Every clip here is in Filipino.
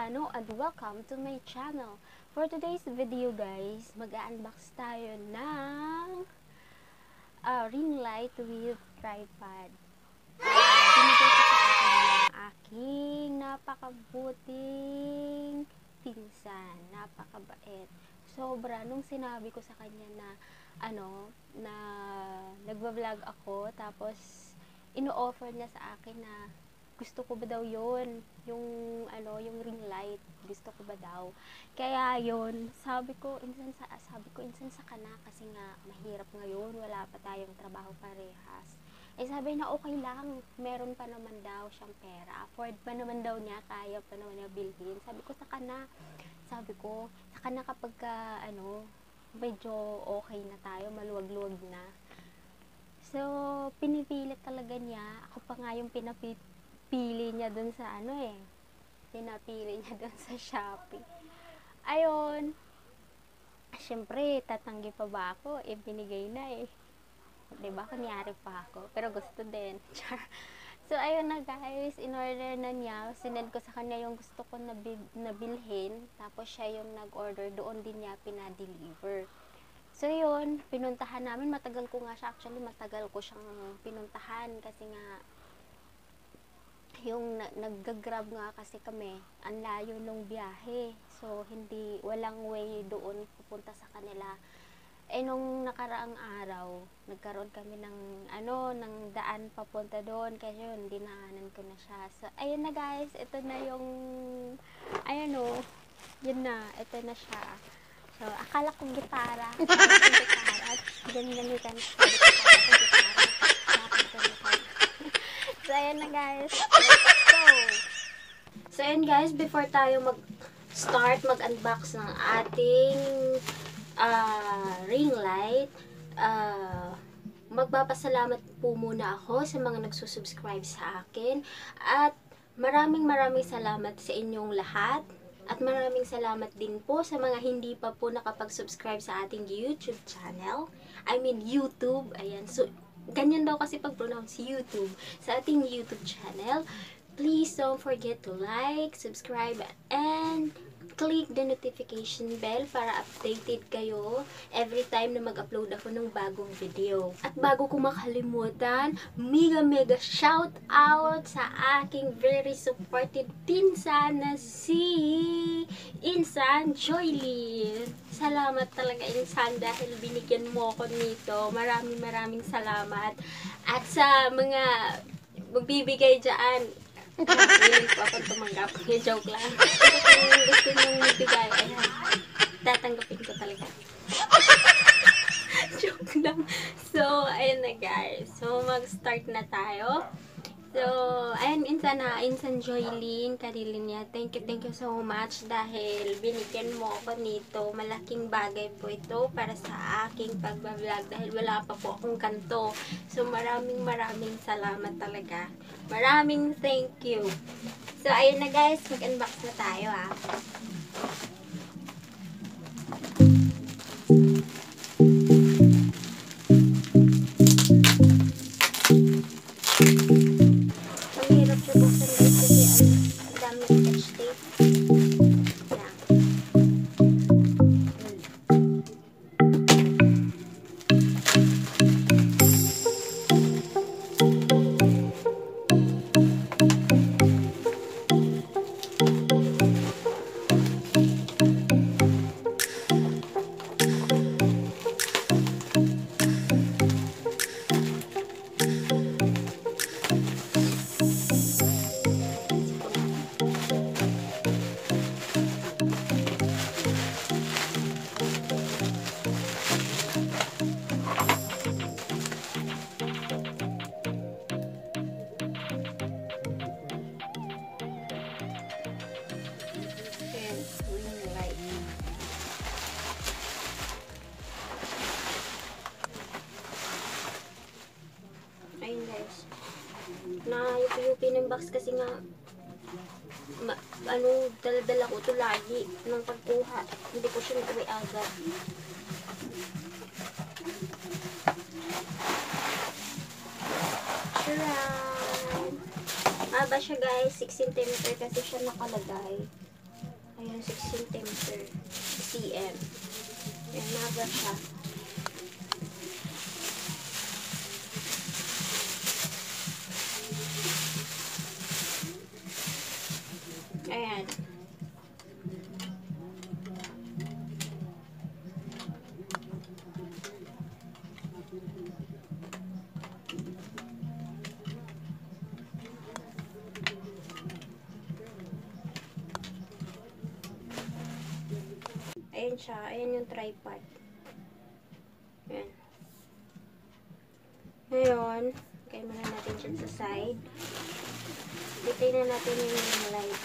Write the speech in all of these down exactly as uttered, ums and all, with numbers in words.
Solano and welcome to my channel. For today's video guys, mag-unbox tayo ng uh, ring light with tripod. Uh, binigay ko sa akin ng aking napakabuting pinsan, napakabait. Sobra, nung sinabi ko sa kanya na ano, na nagba-vlog ako, tapos ino-offer niya sa akin na gusto ko ba daw yun, yung ano, yung ring light, gusto ko ba daw. Kaya yun, sabi ko, insan sa, sabi ko, insan sa kana, kasi nga, mahirap ngayon, wala pa tayong trabaho parehas. Eh sabi na, okay lang, meron pa naman daw siyang pera, afford pa naman daw niya, kaya pa naman niya bilhin. Sabi ko, sa kana, sabi ko, sa kana kapag ka, ano, medyo okay na tayo, maluwag-luwag na. So, pinipilit talaga niya, ako pa nga yung pinapit, pili niya dun sa ano eh, pinapili niya dun sa Shopee. Ayun, syempre, tatanggi pa ba ako? Eh, binigay na eh. Diba, kunyari pa ako. Pero gusto din. So, ayun na guys, in-order na niya. Sinend ko sa kanya yung gusto ko na, na bilhin. Tapos siya yung nag-order. Doon din niya pinadeliver. So, yun, pinuntahan namin. Matagal ko nga siya. Actually, matagal ko siyang pinuntahan. Kasi nga, yung nag-grab nga kasi kami, ang layo nung biyahe. So, hindi, walang way doon pupunta sa kanila. Eh, nung nakaraang araw, nagkaroon kami ng, ano, ng daan papunta doon. Kaya yun, dinaanan ko na siya. So, ayun na guys, ito na yung, ayun o, yun na, ito na siya. So, akala ko gitara. Akala ko gitara. Ganyan-ganyan. Akala ko gitara. So, ayan na guys. Let's go! So, ayan guys, before tayo mag-start, mag-unbox ng ating uh, ring light, uh, magpapasalamat po muna ako sa mga nagsusubscribe sa akin. At maraming maraming salamat sa inyong lahat. At maraming salamat din po sa mga hindi pa po nakapag-subscribe sa ating YouTube channel. I mean, YouTube. Ayan. So, ganyan daw kasi pag-pronounce YouTube sa ating YouTube channel. Please don't forget to like, subscribe, and click the notification bell para updated kayo every time na mag-upload ako ng bagong video. At bago ko makalimutan, mega mega shout out sa aking very supportive pinsan na si Insan Joylyn. Salamat talaga Insan dahil binigyan mo ako nito. Maraming maraming salamat. At sa mga magbibigay dyan, willing po ako tumanggap. Joke lang. Kung gusto nyo magbigay, ayan, tatanggapin ko talaga. Joke lang. So, ayun na guys. So, mag-start na tayo. So, ayun, Insan ha, Insan Joylyn, karilin niya. Thank you, thank you so much dahil binigyan mo ako nito. Malaking bagay po ito para sa aking pagbablog dahil wala pa po akong kanto. So, maraming maraming salamat talaga. Maraming thank you. So, ayun na guys, mag-unbox na tayo ha. Na yupi-yupi ng box kasi nga ma, ano, dala-dala ko ito lagi ng pagkuha. Hindi ko siya nag-uwi agad. Charan! Haba siya guys, six centimeters kasi siya nakalagay. Ayan, six centimeter cm. Ayan, naga siya. Ayan. Ayan siya. Ayan yung tripod. Ayan. Ngayon, kaya muna natin siya sa side. Ditay na natin yung light.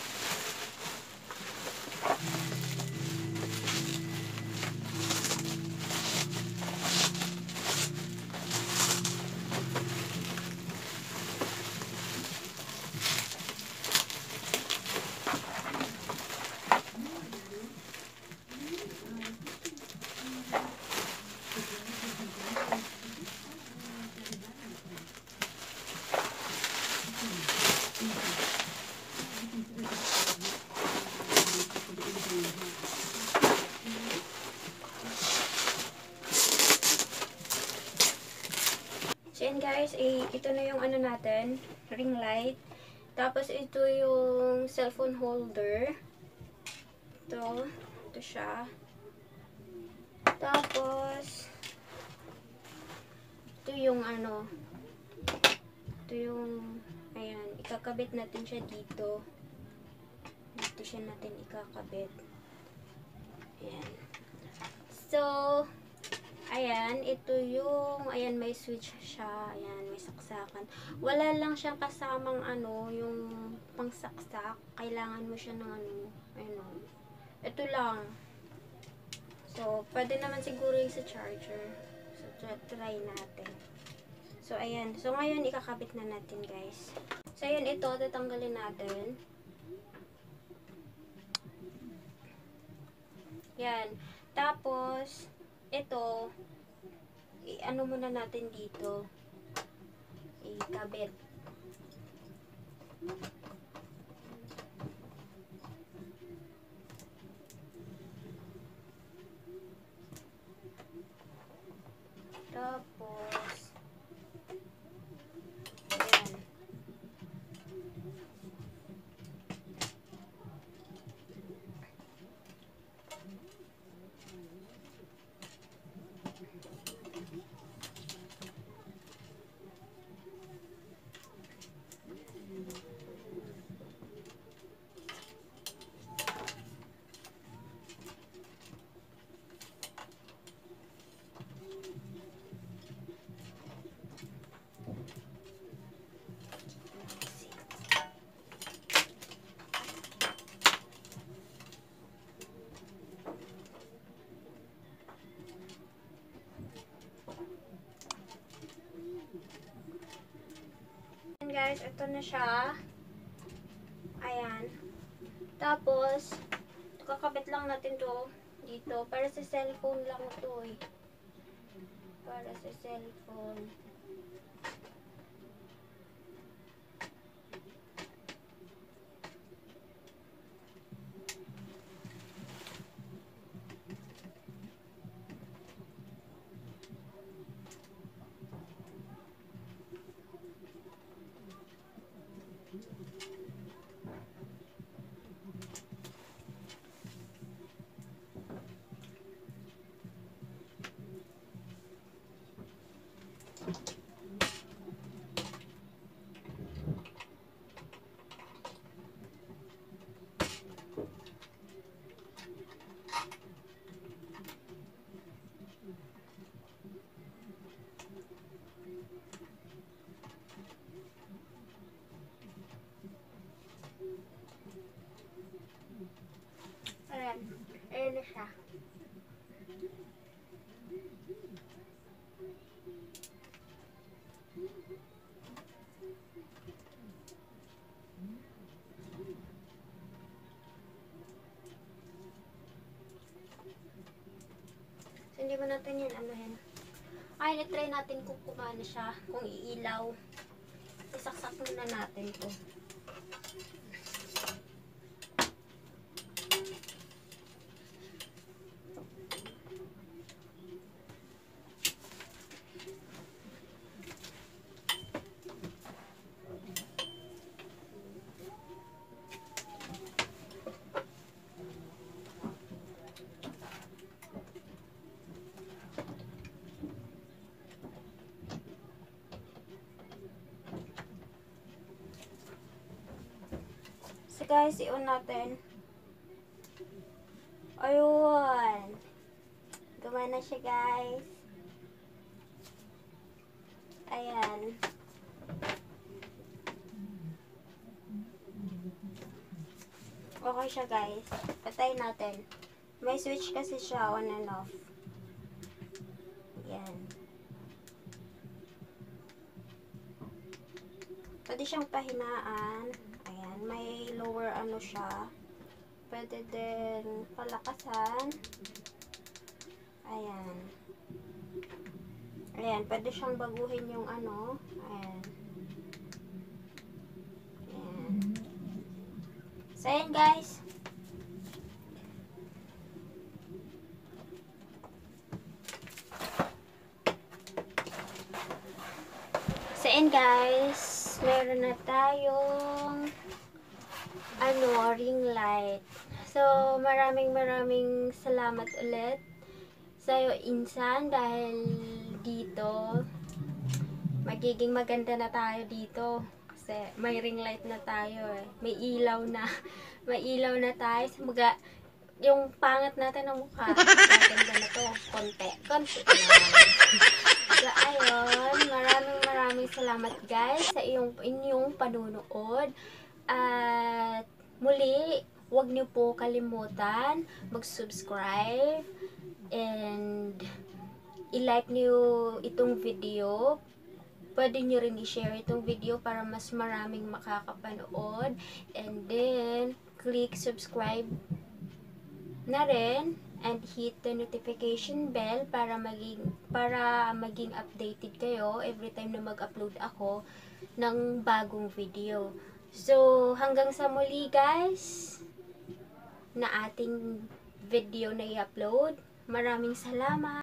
So, yan guys, eh, ito na yung ano natin, ring light. Tapos, ito yung cellphone holder. Ito, ito siya. Tapos, ito yung ano, ito yung, ayan, ikakabit natin siya dito. Dito siya natin ikakabit. Ayan. So, ayan, ito yung, ayan, may switch siya. Ayan, may saksakan. Wala lang siyang kasamang ano, yung pangsaksak. Kailangan mo siya ng ano, ano. Ito lang. So, pwede naman siguro yung sa charger. So, try natin. So, ayan. So, ngayon, ikakabit na natin, guys. So, ayan, ito, tatanggalin natin. Yan. Tapos, ito, i-ano muna natin dito. Ikabit. Tapos, ayan. Guys, ito na siya. Ayan. Tapos, kakabit lang natin to dito. Para sa cellphone lang to eh. Para sa cellphone. Ayan. Ayan na siya. So, hindi mo natin yan anuhin. Ay, na-try natin kung kumana siya, kung iilaw. Isaksak muna natin to. guys, i-on natin. Ayun. Gumana siya, guys. Ayan. Okay siya, guys. Patayin natin. May switch kasi siya on and off. Ayan. Pwede siyang pahinaan. Ayan. May lower ano siya. Pwede din palakasan. Ayan. Ayan. Pwede siyang baguhin yung ano. Ayan. Ayan. So, ayan guys. So, ayan guys. Meron na tayong ano, ring light. So, maraming maraming salamat ulit sa'yo, Insan, dahil dito magiging maganda na tayo dito. Kasi may ring light na tayo eh. May ilaw na. May ilaw na tayo. So, maga, yung pangat natin ng mukha, maganda na to. Konti. Konti lang. So, ayun. Maraming maraming salamat guys sa iyong, inyong panunood. At muli, huwag niyo po kalimutan mag-subscribe and i-like niyo itong video. Pwede niyo rin i-share itong video para mas maraming makakapanood. And then, click subscribe na rin and hit the notification bell para maging para maging updated kayo every time na mag-upload ako ng bagong video. So, hanggang sa muli guys na ating video na i-upload. Maraming salamat!